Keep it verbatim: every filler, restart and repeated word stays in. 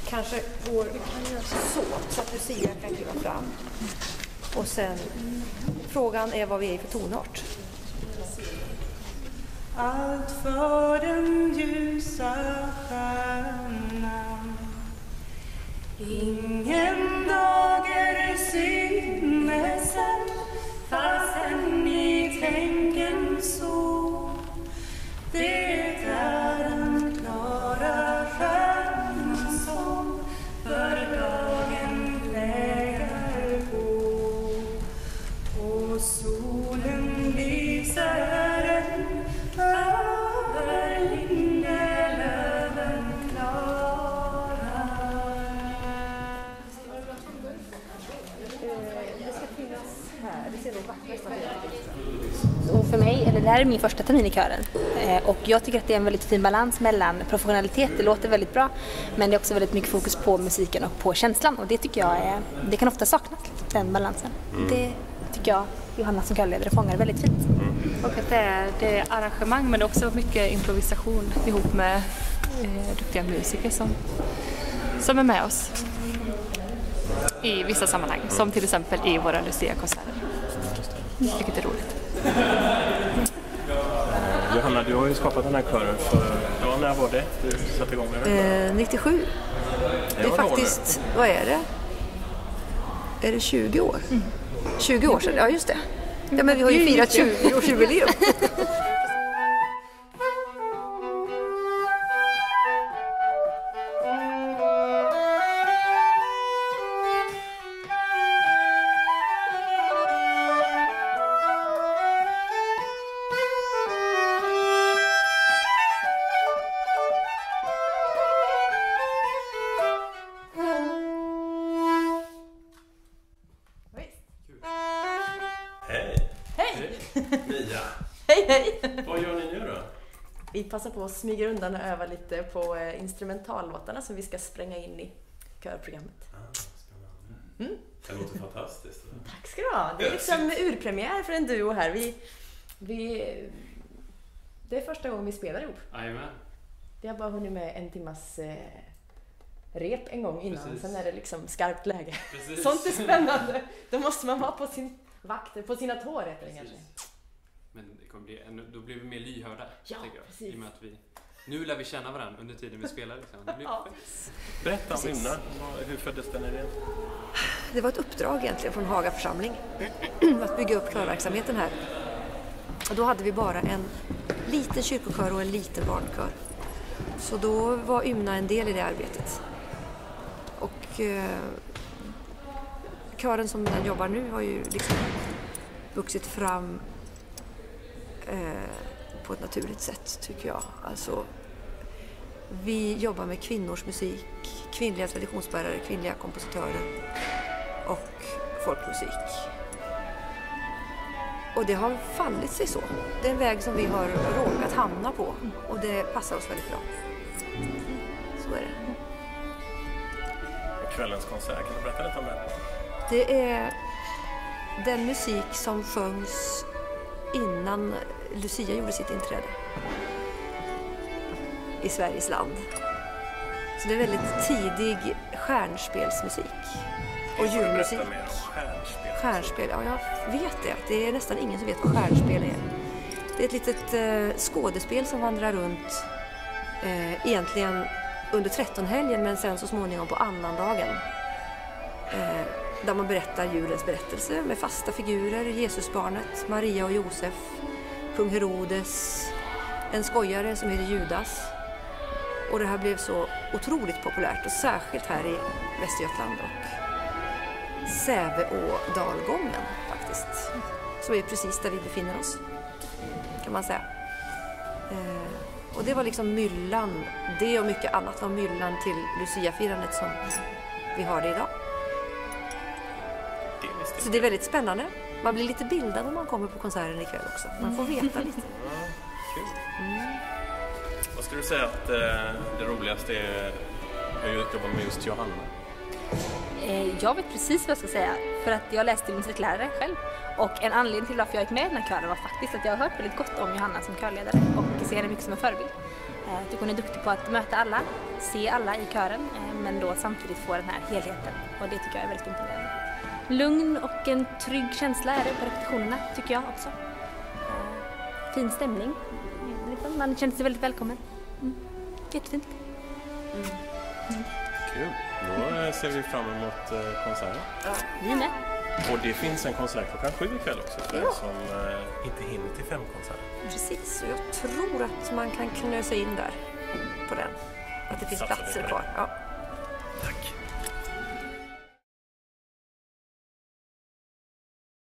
kanske går så, så att Lucia kan kliva fram. Och sen, frågan är vad vi är i för tonart. Allt för den ljusa stjärnan. Ingen dag är synesen, fastän ni tänken så. Det är en klara stjärna som för dagen lägger på. Och solen lyser en över Lindelöven klara. Det ska finnas här, det ser nog vackrast ut. Och för mig, eller det här är min första termin i kören eh, och jag tycker att det är en väldigt fin balans mellan professionalitet, det låter väldigt bra, men det är också väldigt mycket fokus på musiken och på känslan, och det tycker jag är, det kan ofta saknas, den balansen. Mm. Det tycker jag Johanna som körledare fångar väldigt fint. Mm. Och att det är, det är arrangemang, men också mycket improvisation ihop med eh, duktiga musiker som, som är med oss i vissa sammanhang, mm. som till exempel i våra Lucia-konserter. Vilket är roligt. Johanna, du har ju skapat den här kören för, ja, när var det du satte igång med den? Eh, nittiosju. Det är faktiskt, vad är det? Är det tjugo år? Mm. tjugo år sedan, ja just det. Ja, men vi har ju firat tjugo-årsjubileum. Hej! Hej! Mia! Hej, hej! Vad gör ni nu då? Vi passar på att smyga undan och öva lite på instrumentallåtarna som vi ska spränga in i körprogrammet. Ah, spännande. Mm. Det låter fantastiskt. Tack ska du ha. Det är liksom urpremiär för en duo här. Vi, vi, det är första gången vi spelar ihop. Jajamän. Vi har bara hunnit med en timmas eh, rep en gång innan. Precis. Sen är det liksom skarpt läge. Precis. Sånt är spännande. Då måste man vara på sin vakt, på sina tår rättare kanske. Men det kommer bli ännu, då blir vi mer lyhörda, ja, tänker jag. Precis. I och med att vi, nu lär vi känna varandra under tiden vi spelar. Liksom. Det blir ja. Berätta om Ymna. Hur föddes den idén? Det var ett uppdrag egentligen från Haga församling att bygga upp körverksamheten här. Och då hade vi bara en liten kyrkokör och en liten barnkör. Så då var Ymna en del i det arbetet. Och eh, kören som den jobbar nu har ju liksom vuxit fram eh, på ett naturligt sätt, tycker jag. Alltså, vi jobbar med kvinnors musik, kvinnliga traditionsbärare, kvinnliga kompositörer och folkmusik. Och det har fallit sig så. Det är en väg som vi har råkat hamna på och det passar oss väldigt bra. Så är det. Kvällens konsert, kan du berätta lite om det? Det är den musik som sjöngs innan Lucia gjorde sitt inträde i Sveriges land. Så det är väldigt tidig stjärnspelsmusik och julmusik. Stjärnspel. Stjärnspel, ja jag vet det. Det är nästan ingen som vet vad stjärnspel är. Det är ett litet eh, skådespel som vandrar runt eh, egentligen under trettonhelgen men sen så småningom på annandagen. Eh, där man berättar julens berättelse med fasta figurer, Jesusbarnet, Maria och Josef, kung Herodes, en skojare som heter Judas. Och det här blev så otroligt populärt och särskilt här i Västergötland och Säveådalgången faktiskt. Som är precis där vi befinner oss, kan man säga. Eh, och det var liksom myllan, det och mycket annat var myllan till Lucia-firandet som vi har det idag. Det Så det är väldigt spännande. Man blir lite bildad om man kommer på konserten ikväll också. Man får veta lite. Ja, kul. Mm. Vad skulle du säga att eh, det roligaste är att jobba med just Johanna? Eh, jag vet precis vad jag ska säga, för att jag läste till musiklärare själv. Och en anledning till varför jag gick med i den här kören var faktiskt att jag har hört väldigt gott om Johanna som körledare och ser henne mycket som en förebild. Jag tycker hon är duktig på att möta alla, se alla i kören, men då samtidigt få den här helheten. Och det tycker jag är väldigt imponerande. Lugn och en trygg känsla är det på repetitionerna, tycker jag också. Fin stämning. Man känner sig väldigt välkommen. Mm. Jättefint. Mm. Mm. Kul. Då ser vi fram emot konserten. Ja, vi med. Och det finns en konsert klockan sju ikväll också för ja. som eh, inte hinner till fem konserter. Precis, och jag tror att man kan knösa in där på den. Att det finns Satsar platser kvar. Ja.